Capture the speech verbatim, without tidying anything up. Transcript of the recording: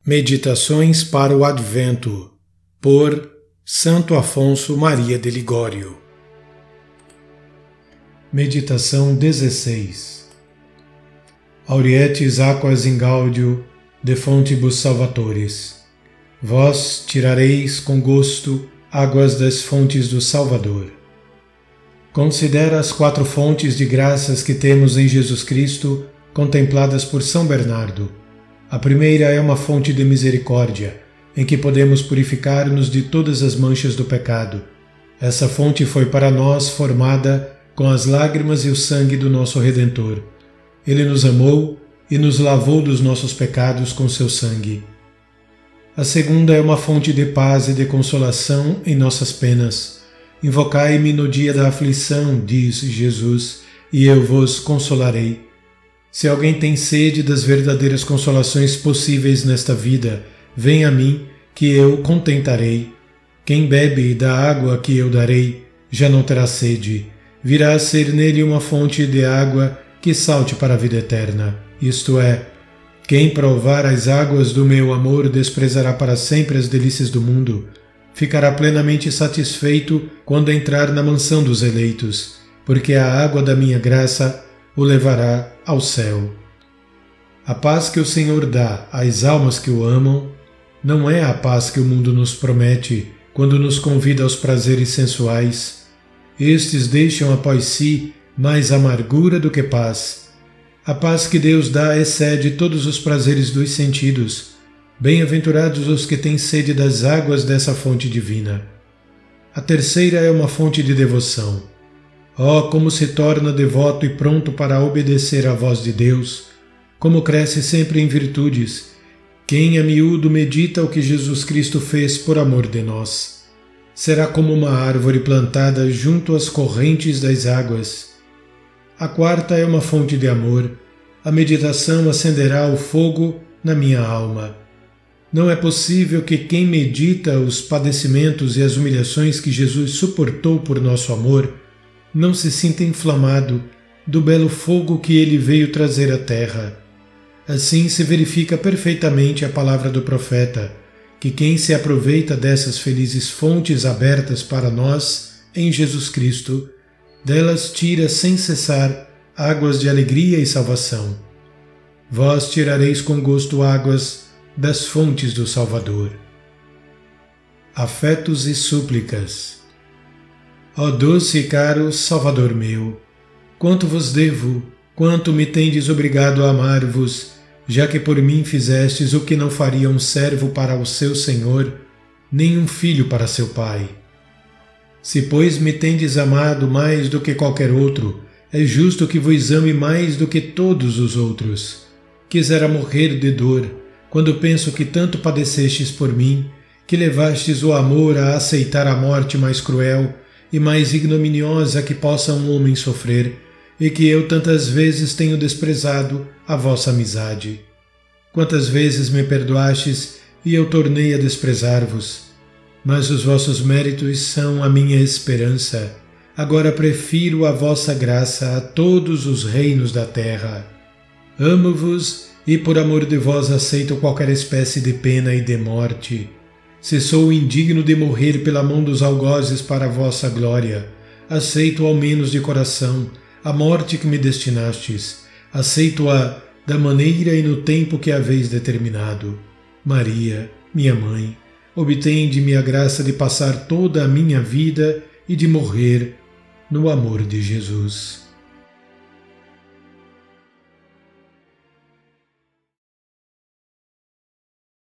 Meditações para o Advento, por Santo Afonso Maria de Ligório. Meditação dezesseis. Aurietis aquas in gaudio de fontibus salvatores. Vós tirareis com gosto águas das fontes do Salvador. Considera as quatro fontes de graças que temos em Jesus Cristo, contempladas por São Bernardo. A primeira é uma fonte de misericórdia, em que podemos purificar-nos de todas as manchas do pecado. Essa fonte foi para nós formada com as lágrimas e o sangue do nosso Redentor. Ele nos amou e nos lavou dos nossos pecados com seu sangue. A segunda é uma fonte de paz e de consolação em nossas penas. Invocai-me no dia da aflição, diz Jesus, e eu vos consolarei. Se alguém tem sede das verdadeiras consolações possíveis nesta vida, venha a mim, que eu contentarei. Quem bebe da água que eu darei, já não terá sede. Virá a ser nele uma fonte de água que salte para a vida eterna. Isto é, quem provar as águas do meu amor desprezará para sempre as delícias do mundo. Ficará plenamente satisfeito quando entrar na mansão dos eleitos, porque a água da minha graça o levará ao céu. A paz que o Senhor dá às almas que o amam não é a paz que o mundo nos promete quando nos convida aos prazeres sensuais. Estes deixam após si mais amargura do que paz. A paz que Deus dá excede todos os prazeres dos sentidos. Bem-aventurados os que têm sede das águas dessa fonte divina. A terceira é uma fonte de devoção. Oh, como se torna devoto e pronto para obedecer à voz de Deus, como cresce sempre em virtudes, quem a miúdo medita o que Jesus Cristo fez por amor de nós. Será como uma árvore plantada junto às correntes das águas. A quarta é uma fonte de amor. A meditação acenderá o fogo na minha alma. Não é possível que quem medita os padecimentos e as humilhações que Jesus suportou por nosso amor não se sinta inflamado do belo fogo que ele veio trazer à terra. Assim se verifica perfeitamente a palavra do profeta, que quem se aproveita dessas felizes fontes abertas para nós em Jesus Cristo, delas tira sem cessar águas de alegria e salvação. Vós tirareis com gosto águas das fontes do Salvador. Afetos e súplicas. Ó doce e caro Salvador meu, quanto vos devo, quanto me tendes obrigado a amar-vos, já que por mim fizestes o que não faria um servo para o seu senhor, nem um filho para seu pai. Se, pois, me tendes amado mais do que qualquer outro, é justo que vos ame mais do que todos os outros. Quisera morrer de dor, quando penso que tanto padecestes por mim, que levastes o amor a aceitar a morte mais cruel e mais ignominiosa que possa um homem sofrer, e que eu tantas vezes tenho desprezado a vossa amizade. Quantas vezes me perdoastes e eu tornei a desprezar-vos. Mas os vossos méritos são a minha esperança. Agora prefiro a vossa graça a todos os reinos da terra. Amo-vos e por amor de vós aceito qualquer espécie de pena e de morte. Se sou indigno de morrer pela mão dos algozes para a vossa glória, aceito ao menos de coração a morte que me destinastes, aceito-a da maneira e no tempo que haveis determinado. Maria, minha mãe, obtende-me a graça de passar toda a minha vida e de morrer no amor de Jesus.